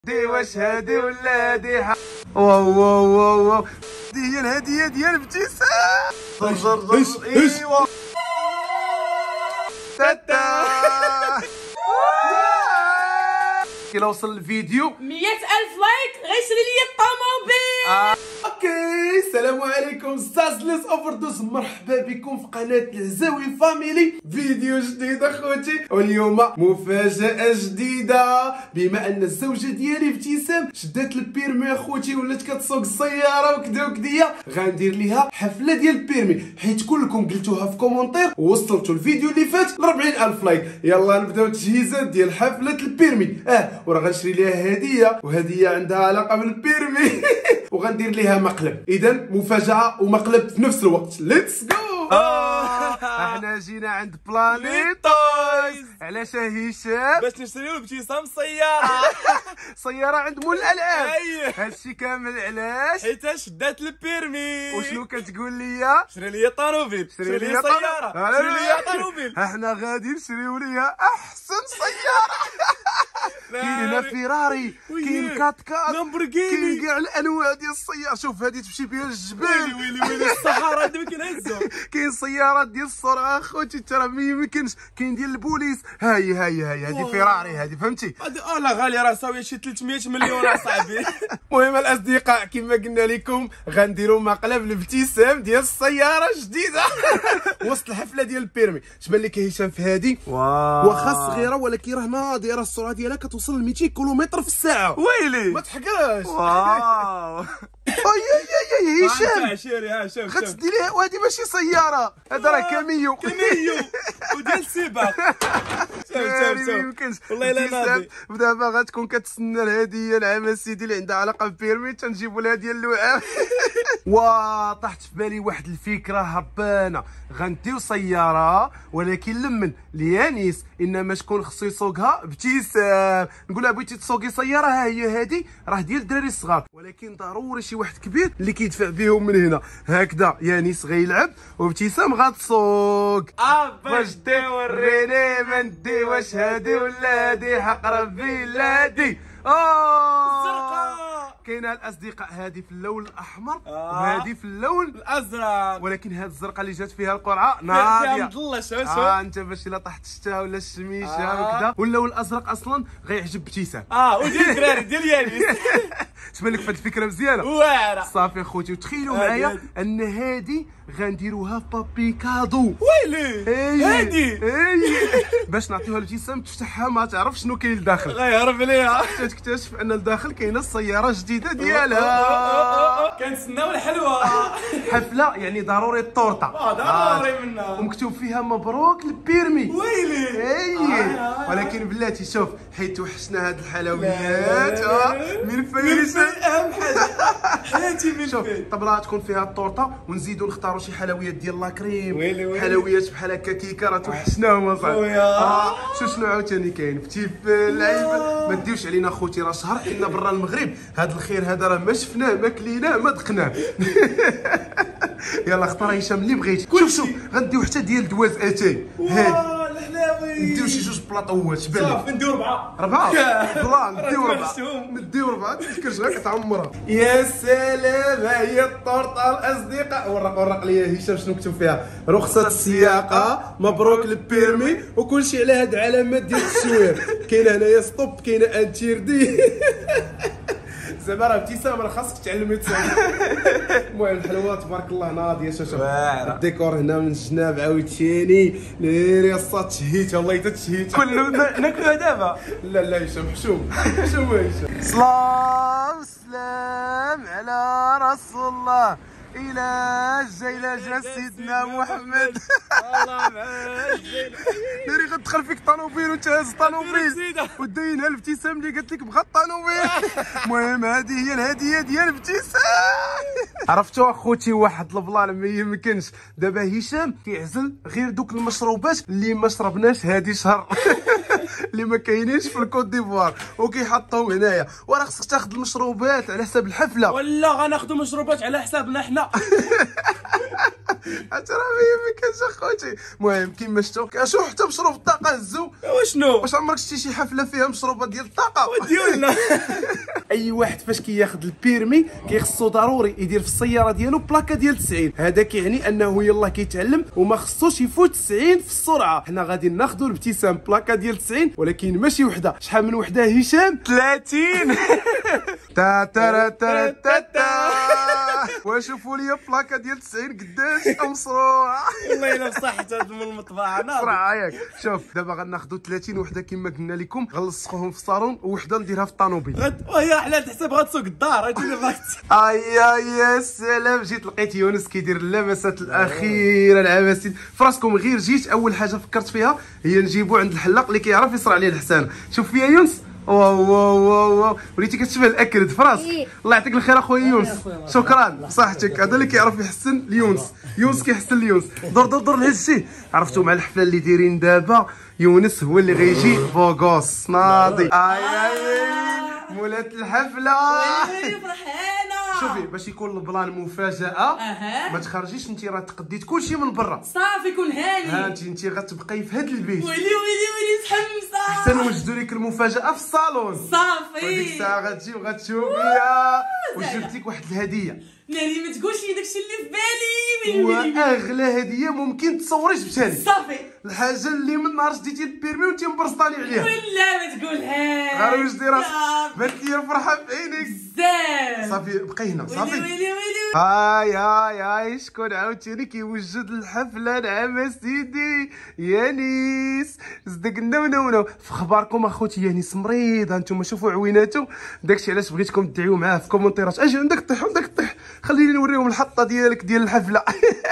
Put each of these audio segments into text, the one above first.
دي واش هادي ولا دي واو واو واو واو دي هي الهديه ديال ابتسام. ايوا تاتا كي لو وصل الفيديو 100,000 لايك غيشري لي الطوموبيل. اوكي السلام عليكم زازلس اوفردوس، مرحبا بكم في قناه العزاوي فاميلي. فيديو جديد اخوتي، واليوم مفاجاه جديده. بما ان الزوجه ديالي ابتسام شدات البيرمي اخوتي، ولات كتسوق السياره وكذا وكذا، غندير ليها حفله ديال البيرمي، حيت كلكم قلتوها في كومونتير ووصلتوا الفيديو اللي فات ل 40,000 لايك. يلا نبداو التجهيزات ديال حفله البيرمي. وراه غنشري ليها هديه، وهديه عندها علاقه بالبيرمي وغندير ليها مقلب. اذا مفاجاه ومقلب في نفس الوقت. ليتس جو. احنا جينا عند بلانيت تويز. علاش هشام؟ باش نشريو لابتسام سياره. سياره عند مول الالعاب. هادشي كامل علاش؟ حيت شدات البيرمي. وشنو كتقول لي؟ شري لي طوموبيل، شري لي سياره، شري لي طوموبيل. احنا غادي نشريو ليها احسن سياره. كاين هنا فيراري، كاين كات لامبورغيني، كاين كاع الانواع ديال السيارات. شوف هذه تمشي بها الجبال. ويلي الصحراء هذا ما كنهزو. كاين سيارات ديال السرعه اخوتي ترى ما يمكنش. كاين ديال البوليس. هاي هذه فيراري هذه، فهمتي؟ لا غاليه، راه ساويه شي 300 مليون اصاحبي. المهم الاصدقاء كما قلنا لكم غنديروا مقلب لابتسام ديال السياره جديده وسط الحفله ديال البيرمي. شبان لك هشام في هذه؟ واخا صغيره ولكن راه ناضره، السرعه ديالها كتوصل ل 200 كيلومتر في الساعه. ويلي ما تحقراش. واو اي هشام شيري. شوف غتسدي ليها، وهذه ماشي سياره، هذا راه كاميو وديال السباق. شوف يمكنش. والله الا ناضي. دابا غتكون كتسنى الهديه العام سيدي اللي عندها علاقه بالبيرمي، تنجيبوا لها ديال اللعاب. طاحت في بالي واحد الفكره هبانه. غنديو سياره ولكن لمن ليانيس، انما شكون خصو يسوقها؟ ابتسام. نقول لها بغيتي تسوقي سياره، ها هي هذه راه ديال الدراري الصغار، ولكن ضروري شي واحد كبير اللي كيدفع بهم من هنا. هكذا يانيس غيلعب وابتسام غتسوق. باش توريني من دي واش هادي ولا دي، حق ربي لا دي. الزرقاء كاينه الاصدقاء، هذه في اللون الاحمر وهذه في اللون الازرق، ولكن هذه الزرقاء اللي جات فيها القرعه فيها ناضيه. مضله. شوف انت باش الا طحت الشتا ولا الشميشه وكذا. واللون الازرق اصلا غيعجب ابتسام. وديال الدراري ديال يانيس. شبان لك في هذه الفكره مزيانه؟ واعره صافي اخوتي، وتخيلوا معايا ان هذه غنديروها في بابي كادو. ويلي هادي باش نعطيوها لابتسام تفتحها ما تعرف شنو كاين لداخل، غيهرب ليها، تكتشف ان لداخل كاينه السياره الجديده ديالها. كنتسناو الحلوه. حفله يعني ضروري الطورطه. ضروري منها، ومكتوب فيها مبروك البيرمي. ويلي ولكن بلاتي شوف، حيت توحشنا هاد الحلويات. من فين اهم حاجه حياتي من شوف فين. طبله تكون فيها الطورطه، ونزيدو نختاروا شي حلويات ديال لاكريم. ويلي حلويات بحال هكا كيكه، راه توحشناهم اصاحبي. شنو عاوتاني كاين فتيفال لعيبه. ما ديوش علينا خوتي، راه شهر حنا برا المغرب، هاد الخير هذا راه ما شفناه ما كليناه ما دقناه. يلا اختار هشام اللي بغيتي. شوف غنديو حتى ديال دواز اتاي. نديو شي جوج بلاطوات. شبان صافي نديو 4 بلا نديو 4 تفكرش غير كتعمرها. يا سلام، ها هي الطورطه الاصدقاء. ورق ليا هشام شنو مكتوب فيها؟ رخصه السياقه، مبروك البيرمي، وكلشي على هاد العلامات ديال التصوير. كاينه هنايا ستوب، كاينه انتيردي. زعما راه ابتسام راه خاصك تعلمي تسوق. المهم الحلوه تبارك الله ناضيه. شوف الديكور هنا من الجناب عاوتاني ليري الصات تشهيتها، والله حتى تشهيتها. كله ناكلوها دابا. لا هشام حشوم هشام. سلام على رسول الله. إلى جا سيدنا محمد. والله معاك ناري غتدخل فيك طانوبيل وتهز طانوبيل وداينها الابتسام اللي قالت لك بغا الطانوبيل. المهم هذه هي الهديه ديال ابتسام. عرفتوا اخوتي واحد البلان ما يمكنش. دابا هشام كيعزل غير دوك المشروبات اللي ما شربناش هذه شهر اللي ما كاينينش في الكوت ديفوار، وكيحطهم هنايا. وراه خصك تاخذ المشروبات على حساب الحفله، ولا غناخذوا مشروبات على حسابنا حنا. حتى راه ما كانش اخوتي. المهم كيما شفتوا كنشوف حتى مشروب الطاقه هزو. وشنو واش عمرك شتي شي حفله فيها مشروبات ديال الطاقه؟ ديالنا؟ اي واحد فاش كياخذ البيرمي كيخصو ضروري يدير في السياره ديالو بلاكه ديال 90. هذا كيعني انه يلاه كيتعلم وما خصوش يفوت 90 في السرعه. حنا غادي ناخذوا الابتسام بلاكه ديال 90 ولكن ماشي وحده. شحال من وحده هشام؟ 30. تا تا تا تا تا. وشوفوا لي بلاكه ديال 90 قداش مصروعه. والله الا بصحت هاد من المطبعه انا صراحه ياك. شوف دابا غناخذوا 30 وحده كما قلنا لكم غنلصقوهم في الصالون ووحده نديرها في الطوموبيل. وهي حلال حساب غتسوق الدار. هادشي اللي بغيت. يا سلام. جيت لقيت يونس كيدير اللمسات الاخيره العباسيد فراسكم. غير جيت اول حاجه فكرت فيها هي نجيبو عند الحلاق اللي كيعرف يصرع عليه الحسان. شوف فيها يونس. واو وليتي كتشبه الاكرد في راسك. الله يعطيك الخير اخويا يونس. شكرا صحتك. هذا اللي كيعرف يحسن ليونس. يونس كيحسن ليونس. دور لهذا الشيء. عرفتوا مع الحفله اللي دايرين دابا يونس هو اللي غيجي بوغوس ناضي. مولات الحفله. فرحانه. شوفي باش يكون البلان مفاجاه ما تخرجيش انت راه تقديت كلشي من برا صافي كون هاني. ها انت غتبقاي في هذا البيت. ويلي متحمسه. حتى نوجدوا لك المفاجاه في الصالون. صافي. وديك الساعه غتجي وغتشوفيها وجبت لك واحد الهديه. ناري ما تقولش لي داكشي اللي في بالي. واغلى هديه ممكن تصوري جبتها لك. صافي. الحاجه اللي من نهار شديتي البيرمي وانت مبرسطاني عليها. ولا ما تقولهاش. غير وجدي راسك بانت لي الفرحه في عينيك بزاف. صافي بقي هنا صافي. ويلي هاي شكون عاوتاني كيوجد الحفله نعم سيدي يانيس. صدقنا ونونو في خباركم اخوتي يانيس مريض. هانتوما شوفوا عويناتو. داكشي علاش بغيتكم تدعيو معاه في كومونتيرات. اجي عندك طيح خليني نوريهم الحطه ديالك ديال الحفله.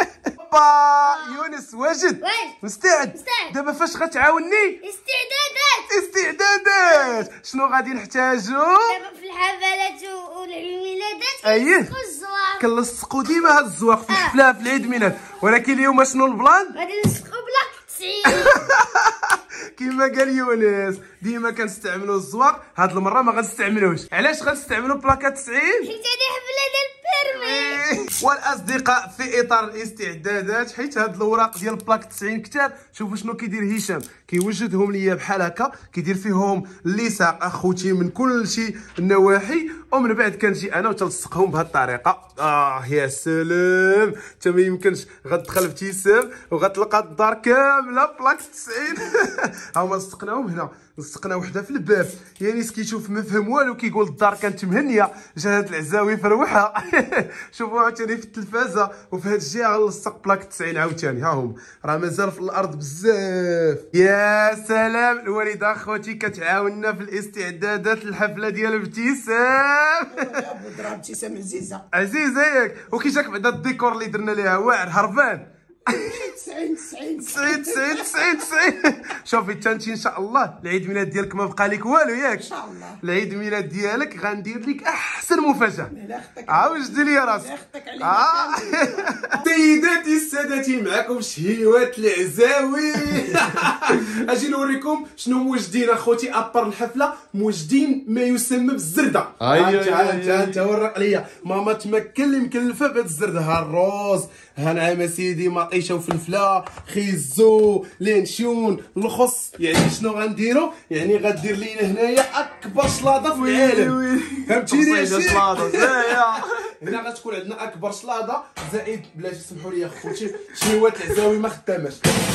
يونس واجد مستعد. دابا فاش غتعاوني؟ استعدادات. شنو غادي نحتاجو دابا في الحفلات والعيد ميلادات كنلصقوا ديما هاد الزواق في الحفله في العيد ميلاد. ولكن اليوم شنو البلان؟ غادي نلصقوا بلاك 90. كما قال يونس ديما كنستعملوا الزواق. هاد المره ما غنستعملوش. علاش غنستعملوا بلاكه 90؟ حيت هذه حفله ديال البيرمي. والاصدقاء في اطار الاستعدادات حيت هاد الاوراق ديال بلاك 90 كتاب. شوفوا شنو كيدير هشام. كيوجدهم ليا بحال هكا كيدير فيهم اللصاق اخوتي من كل شي النواحي ومن بعد كنجي انا وتلصقهم بهاد الطريقه. يا سلام. حتى ما يمكنش غتدخل ابتسام وغتلقى الدار كامله بلاك 90. ها هما لصقناهم هنا. لصقنا وحده في الباب. يانيس كيشوف ما فهم والو كيقول الدار كانت مهنيه. جا هاد العزاوي في روحها. شوفوا عاوتاني في التلفازه وفي هاد الجهه غنلصق بلاك 90 عاوتاني. ها هم راه مازال في الارض بزاف. يا سلام. الوالده اخوتي كتعاوننا في الاستعدادات الحفله ديال ابتسام. ضرب ابتسام عزيزه ياك. وكي جاك بعدا الديكور اللي درنا ليها واعر هربان. 90. شوفي تانتي ان شاء الله العيد ميلاد ديالك ما بقى لك والو ياك. ان شاء الله العيد ميلاد ديالك غندير لك احسن مفاجاه. عاوجدي لي راسك. سيداتي السادتي معكم شهيوات العزاوي. اجي نوريكم شنو موجدين اخوتي ابر الحفله. موجدين ما يسمى بالزرده. انت ورق ليا ماما تمكن اللي مكلفه بهاد الزرده. ها الروز ها نعم سيدي مطيشه وفلفله خيزو لانشون الخص. يعني شنو غنديرو؟ يعني غدير لينا هنايا اكبر شلاضه في العالم. فهمتيني هنا غتكون عندنا اكبر شلاضه زائد بلاش تسمحوا لي اخوتي شهيوات العزاوي ما خداماش.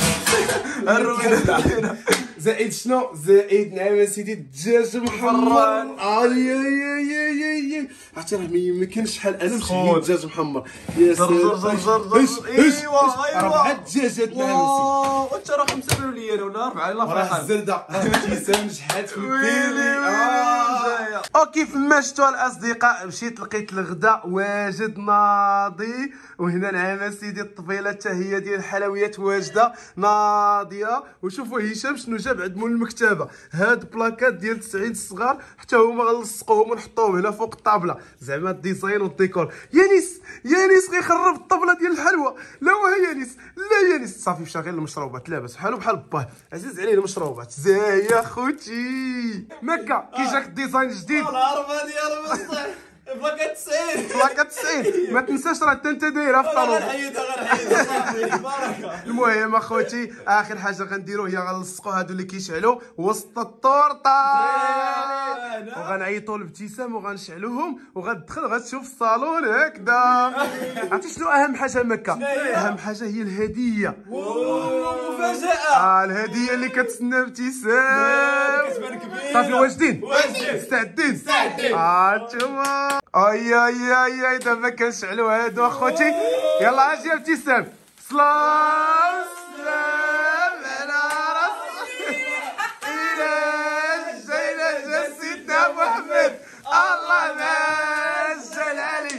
زائد شنو؟ زائد نعم سيدي الدجاج محمر. عرفتي راه ما يمكنش شحال انا نشري دجاج محمر. يا سلام. ايوا 4 دجاجات نعم وانت راه 5 قالوا لي انا ولا 4 يلاه راه فرحان. الزرده ابتسام نجحات في البيري. وكيف ما شفتوا الاصدقاء مشيت لقيت الغداء واجد ناضي. وهنا نعم سيدي الطفيله حتى هي ديال الحلويات واجده ناضيه. وشوفوا هشام شنو جاب عند مول المكتبه. هاد بلاكات ديال 90 الصغار حتى هما غنلصقوهم ونحطوهم هنا فوق الطابله. زعما الديزاين والديكور. يانيس غيخرب الطبله ديال الحلوى. لا وها يانيس صافي مشى غير المشروبات لاباس بحالو بحال باه عزيز عليه المشروبات. زاهيه خوتي مكه كي جاك الديزاين جديد. الهربه ديال بصح بلاكه 90 بلاكه 90 ما تنساش راه حتى انت دايرها في الطالون. غنحيدها بركه. المهم اخوتي اخر حاجه غنديرو هي غنلصقوا هادو اللي كيشعلوا وسط الطورطه وغنعيطوا لابتسام وغنشعلوهم وغتدخل غتشوف الصالون هكذا. عرفتي شنو اهم حاجه مكه؟ اهم حاجه هي الهديه. مفاجاه. الهديه اللي كتسنى ابتسام. صافي واجدين؟ مستعدين؟ نتوما اي اي اي اي دابا كنشعلوا هادو اخوتي. يلا اجي ابتسام. سلام سلام على راسك الى جينا سيدنا محمد الله ما جلالي.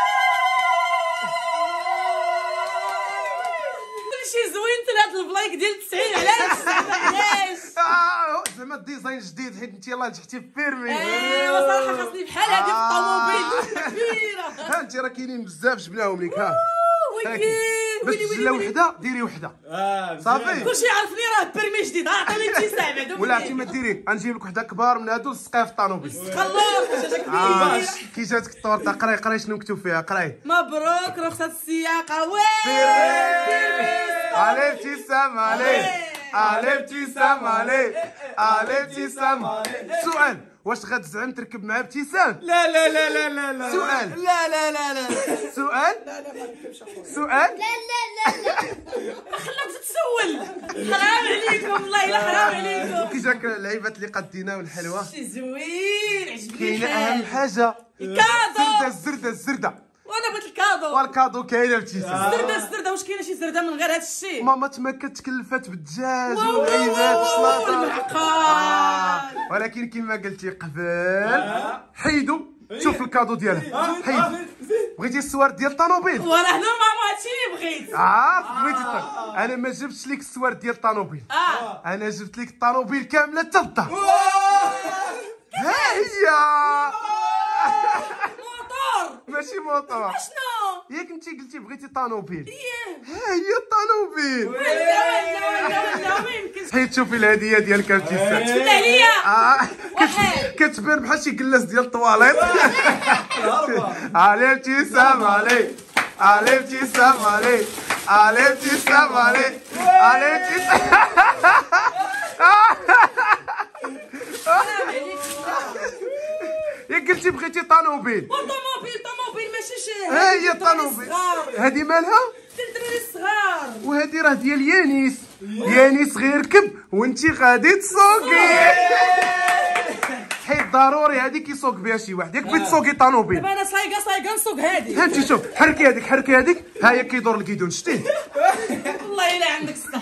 كلشي زوين هاد البلايك ديال 90 علاش زعما ديزاين جديد حيت انت يلاه نجحتي في بيرمي. ايوا صراحه خاصني بحال هادي في الطوموبيل كبيره. ها انت راه كاينين بزاف جبناهم ليك. ها ويلي باش تجلا وحده ديري وحده صافي. كلشي يعرفني راه بيرمي جديد. عطيني ابتسام بعدا ولا عرفتي ما ديري غنجيب لك وحده كبار من هادو لصقيها في الطانوبيل. خلص كبيره. كي جاتك الطورطه قراي شنو مكتوب فيها قراي. مبروك رخصة السياقة. وي علي ابتسام علي ابتسام علي ابتسام. سؤال واش غتزعم تركب مع ابتسام؟ لا لا لا لا لا لا. سؤال. لا لا لا لا. سؤال. سؤال. لا لا لا لا. خلاك تتسول. حرام عليكم والله الا حرام عليكم. كي جاك اللعيبات اللي قدينا والحلوى شي زوين عجبني. كاينه اهم حاجه الكادو. الزردة وانا بغيت الكادو. والكادو كاينه ابتسام. الزردة واش كاينه شي زردة من غير هذا الشيء؟ ماما تما كتكلفات بالدجاج والعيبات والشلاطه. ولكن كما قلتي قبل حيدوا شوف الكادو ديالها. حيدوا. بغيتي السوار ديال الطوموبيل؟ وراه هنا ماما هادشي اللي بغيت. بغيتي انا ما جبتش لك السوار ديال الطوموبيل. انا جبت لك الطوموبيل كامله حتى الدار. ها هي موطور ماشي موطور. شنو؟ ياك انت قلتي بغيتي طوموبيل. ايه ها هي الطوموبيل. ولا ما يمكنش. حيت شوفي الهديه ديالك ابتسام. تفدى عليا. كتبان بحال شي كلاس ديال الطواليط. علي ابتسام علي ابتسام علي ابتسام علي ابتسام. ياك قلتي بغيتي طوموبيل. طوموبيل ماشي شي. ها هي الطوموبيل. هادي مالها؟ الدراري الصغار. وهادي راه ديال يانيس غيركب وانتي غادي تسوقي. حيت ضروري هادي كيسوق بها شي واحد. ياك بغيت تسوقي طوموبيل. دابا انا صايقه نسوق هادي. ها انت شوف حركي هذيك ها هي كيدور الكيدون شتيه. والله الا عندك الصح.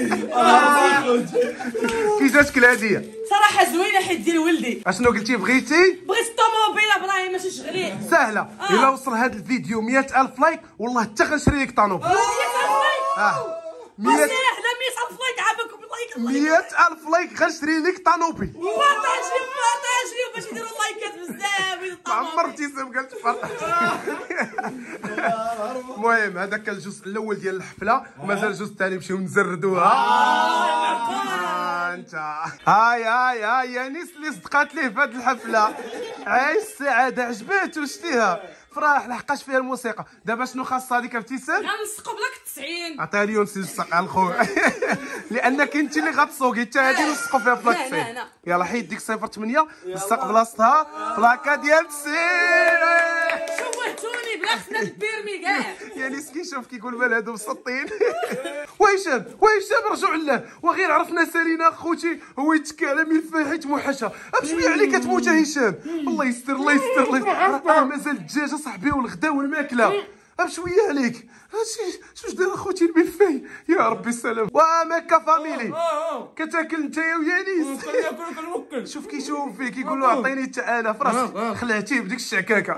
كي جاتك الهديه؟ صراحه زوينه حيت ديال ولدي. اشنو قلتي بغيتي؟ بغيت الطوموبيل ابراهيم ماشي شغلي. سهله. الا وصل هذا الفيديو 100,000 لايك والله حتى غنشري لك طوموبيل. 100,000 لايك عافاكم باللايك. 100,000 لايك غنشري لك طوموبيل. بارطاجي باش يديروا اللايكات بزاف. عمر ابتسام قالت المهم هذا كان الجزء الاول ديال الحفله ومازال الجزء الثاني نمشيو نزردوها. انت هاي يانيس اللي صدقات ليه في هذه الحفله. عايش السعاده عجباتو شتيها فرح لحقاش فيها الموسيقى. دابا شنو خاص هذيك ابتسام؟ غنسقوا بلاك 90. عطيها لي ونسق على الخو. لانك انت اللي غتسوقي حتى هادي نسقوا فيها بلاك 90. يلا حيد ديك 08 نسق بلاصتها بلاكه ديال 90. شوهتوني بلا خصنا البيرمي كاع. يانيس كيشوف كيقول مال هادو مسطين. وهشام رجعوا لله وغير عرفنا سالينا خوتي هو يتكى على ملفاه حيت موحشه. بشويه عليك تموت هشام. الله يستر راه مازال الدجاجه صاحبي والغدا والماكله. بشويه عليك. شوش داير اخوتي الملفاي يا ربي السلام. ومكه فاميلي كتاكل انت ويانيس. كنوكل. شوف كيشوف فيه كيقول له عطيني حتى انا في راسي خلعتيه بديك الشعكاكه.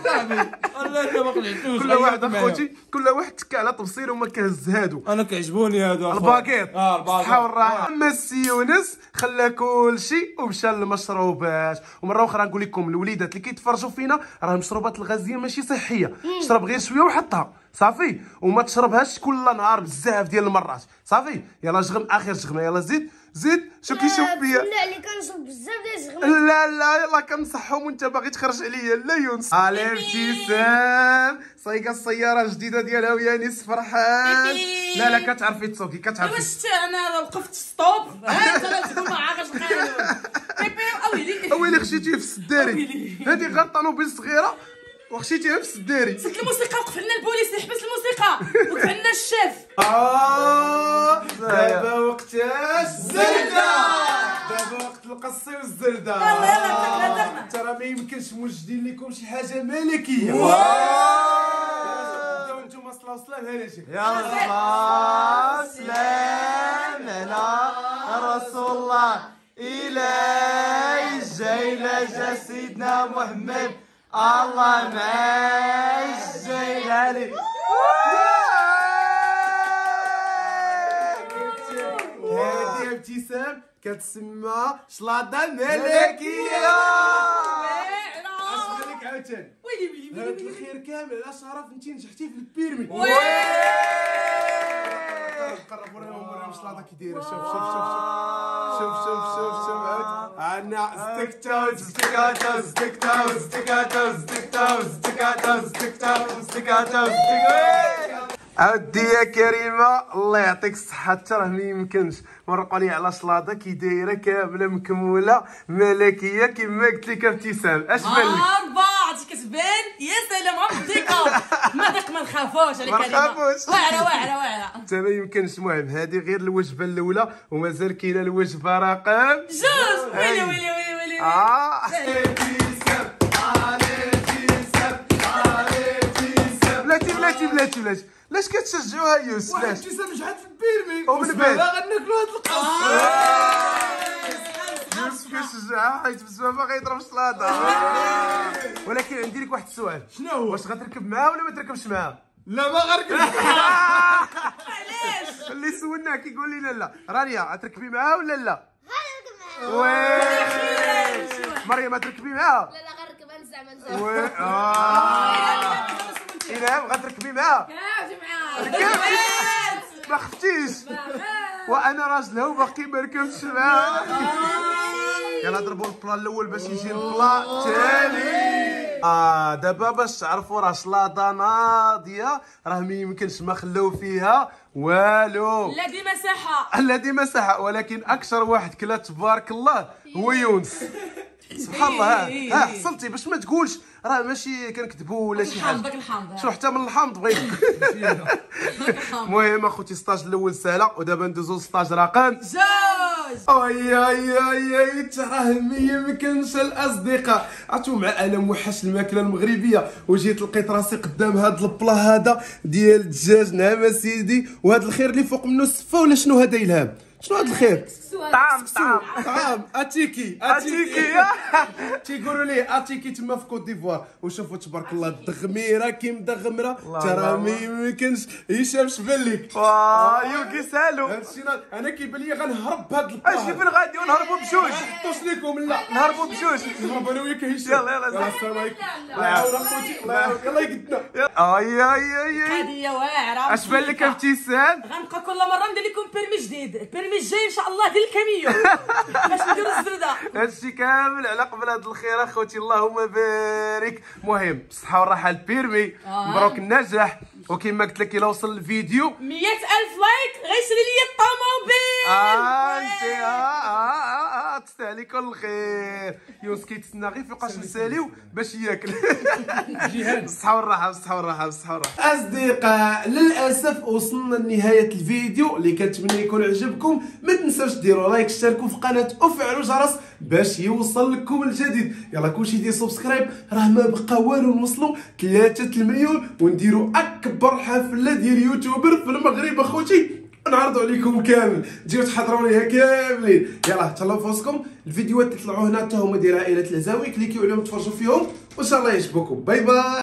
كل واحد اخوتي كل واحد تكا على طبسير وما كهز هادو. انا كيعجبوني هادو الباكيط. الصحه والراحه. اما السي يونس خلى كلشي ومشى للمشروبات. ومره اخرى نقول لكم الوليدات اللي كيتفرجوا فينا راه المشروبات الغازيه ماشي صحيه. شرب غير شويه وحطها صافي، وما تشربهاش كل نهار بزاف ديال المرات. صافي يلا جغم اخر جغمه، يلا زيد شو كيشوف فيا. بالله عليك كنشرب بزاف ديال الجغم. لا يلا كنصحهم وانت باغي تخرج عليا. لا يونس علي ابتسام صايقه السياره الجديده ديالها ويانيس فرحان. لا كتعرفي تسوقي كتعرفي. واش انا وقفت ستوب ها انت تقول ما عارفش القانون. بيبي اويلي خشيتيه في السداري. هذه غير طوموبيل صغيره وخشيتيها في السداري. سكت الموسيقى وقف لنا البوليس يحبس الموسيقى وقف لنا الشاف. دابا وقت الزردة، دابا وقت القصي والزردة. يلا انت راه ما يمكنش موجدين لكم شي حاجه ملكيه. انتم صلاو سلام هانشي. يا سلام على رسول الله إلهي جاينا جا سيدنا محمد الله ما جاينا لي. هادي ابتسام كتسمى شلاضه ملكيه. اش بالك عاوتاني ويلي هاد الخير كامل على شرف انت نجحتي في البيرمي. قرب وراهم شلاضه كي دايره. شوف عندنا ستيكاتو. عودي يا كريمه الله يعطيك الصحه. حتى راه ما يمكنش مرقوا لي على شلاضه كي دايره كامله مكموله ملكيه كما قلت لك ابتسام. اش بان لك؟ عرفتي كتبان يا سلام عرفتيكم ما نخافوش على كريمه. نخافوش. واعره حتى ما يمكنش. المهم هذه غير الوجبه الاولى ومازال كاينه الوجبه رقم جوج. ويلي بلاتي لاش كتشجعوها يوسف؟ واحد لاش ابتسام نجحت في البيرمي ومن بعد غناكلوا هاد القص. يوسف كيشجعها حيت بزاف باغي يضرب شلاضه. ولكن عندي لك واحد السؤال. شنو هو؟ واش غتركب معاه ولا ما تركبش معاه؟ لا ما غنركب. علاش؟ اللي سولناه كيقول لنا لا. رانيا غتركبي معاه ولا لا؟ غنركب معاه. مريم غتركبي معاه؟ لا غنركب انا زعما إلهام غتركبي معاه؟ ما خفتيش. وانا راجلها وباقي ما ركبتش معاه. يلا ضربوا البلان الاول باش يجي البلان الثاني. دابا باش تعرفوا راه شلاضه ناضيه راه ما يمكنش ما خلاو فيها والو. لا دي مساحه ولكن اكثر واحد كلا تبارك الله هو يونس. سبحان الله. ها حصلتي باش ما تقولش راه ماشي كنكذبوا ولا شي حاجه. الحمض شو حتى من الحمض بغيت. المهم اخوتي ستاج الاول سهله ودابا ندوزو للستاج رقم جوج. اي تراه ما يمكنش الاصدقاء. عرفتوا مع انا موحش الماكله المغربيه وجيت لقيت راسي قدام هذا البلا هذا ديال الدجاج. نعم سيدي. وهذا الخير اللي فوق منه السفه ولا شنو هذا إلهام؟ شنو هذا الخير؟ طعام اتيكي تيقولوا ليه اتيكي تما في كوت ديفوار. وشوفوا تبارك الله الدغميره كي مدغمره ترى ما يمكنش هشام شبان لك. يوكي سالو هادشي انا كيبان لي غنهرب بهاد البلا. اجي فين غادي ونهربوا بجوج؟ حطوش ليكم لا نهربوا بجوج. نهرب انا وياك هشام. يلا السلام عليكم. الله يعاون اخوتي. يلا يقدنا. هذه هي واعره. اش بان لك ابتسام؟ غنبقى كل مره ندير لكم بيرمي جديد. البيرمي الجاي ان شاء الله ديال الكاميو باش نديروا الزرده. هادشي كامل على قبل هاد الخير اخوتي اللهم بارك. المهم بالصحه والراحه البيرمي مبروك النجاح. وكما قلت لك الا وصل الفيديو 100,000 لايك غيشري لي الطوموبيل. انت تستاهلي كل الخير. يونس كيتسنى غير فوقاش نساليو باش ياكل. بالصحه والراحه اصدقاء للاسف وصلنا لنهايه الفيديو اللي كنتمنى يكون عجبكم. ما تنساوش ديروا لايك اشتركوا في القناه وفعلوا الجرس باش يوصل لكم الجديد. يلا كلشي يدير سبسكرايب راه ما بقى والو نوصلوا 3 المليون ونديروا اكبر حفله ديال يوتيوبر في المغرب اخوتي. نعرضوا عليكم كامل تجيو تحضروا ليها كاملين. يلا تهلاو فوسكم. الفيديوهات اللي طلعوا هنا حتى هما ديال عائله العزاوي كليكيو عليهم تفرجوا فيهم وان شاء الله يعجبوكم. باي باي.